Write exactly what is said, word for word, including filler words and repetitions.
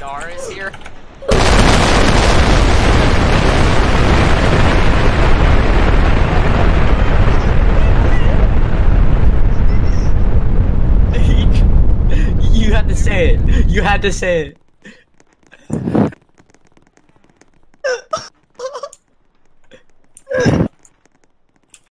R is here. You had to say it. You had to say it.